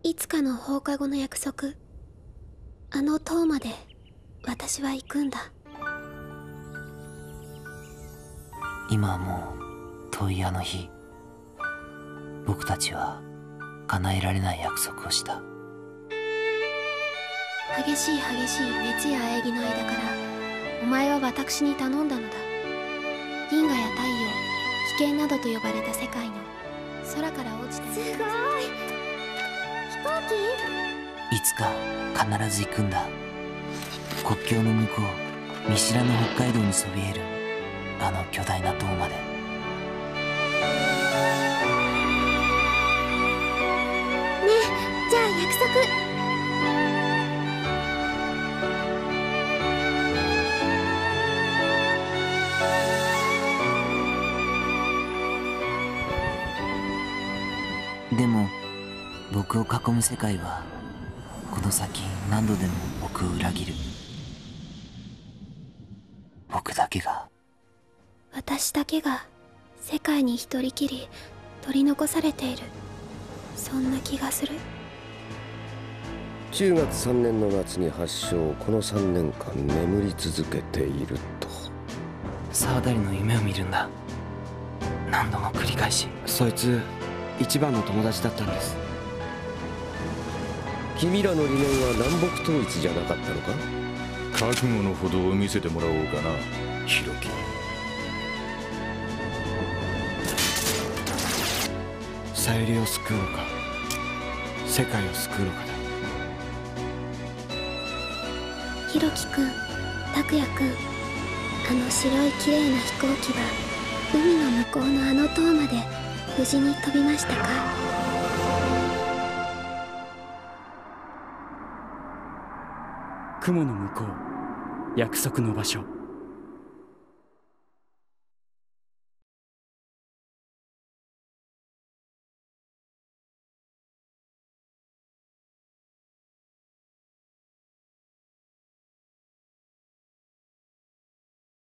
いつかの放課後の約束、あの塔まで私は行くんだ。 今はもう遠いあの日、僕たちは叶えられない約束をした。 激しい熱や喘ぎの間からお前は私に頼んだのだ。銀河や太陽、危険などと呼ばれた世界の空から落ちて。すごい。飛行機？ いつか必ず行くんだ。国境の向こう、見知らぬ北海道にそびえるあの巨大な塔まで。 ねえ、じゃあ約束。 でも僕を囲む世界はこの先何度でも僕を裏切る。 私だけが世界に一人きり取り残されている、そんな気がする。 中学3年の夏に発症、この3年間眠り続けていると。 沢渡の夢を見るんだ。何度も繰り返し。 そいつ一番の友達だったんです。 君らの理念は南北統一じゃなかったのか？ 覚悟のほどを見せてもらおうかな、ヒロキ。 さゆりを救うのか、世界を救うのかだ。 ひろきくん、たくやくん、あの白い綺麗な飛行機は海の向こうのあの塔まで無事に飛びましたか？ 雲の向こう、約束の場所。